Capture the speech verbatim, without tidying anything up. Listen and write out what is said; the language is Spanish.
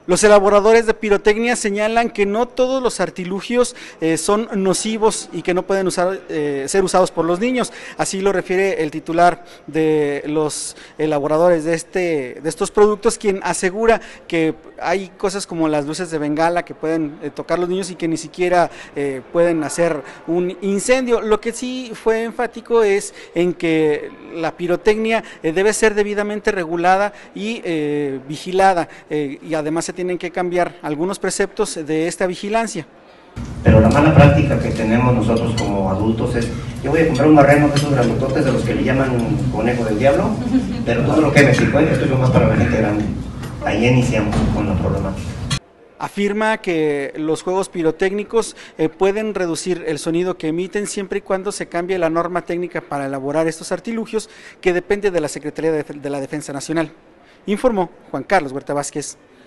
Los elaboradores de pirotecnia señalan que no todos los artilugios eh, son nocivos y que no pueden usar, eh, ser usados por los niños. Así lo refiere el titular de los elaboradores de, este, de estos productos, quien asegura que hay cosas como las luces de bengala que pueden eh, tocar los niños y que ni siquiera eh, pueden hacer un incendio. Lo que sí fue enfático es en que la pirotecnia eh, debe ser debidamente regulada y eh, vigilada, eh, y además se tienen que cambiar algunos preceptos de esta vigilancia. Pero la mala práctica que tenemos nosotros como adultos es: yo voy a comprar un marreno de esos grandototes de los que le llaman conejo del diablo, pero tú no lo quemes, hijo, esto es lo más para la gente grande. Ahí iniciamos con la problemática. Afirma que los juegos pirotécnicos eh, pueden reducir el sonido que emiten siempre y cuando se cambie la norma técnica para elaborar estos artilugios, que depende de la Secretaría de, de la Defensa Nacional. Informó Juan Carlos Huerta Vázquez.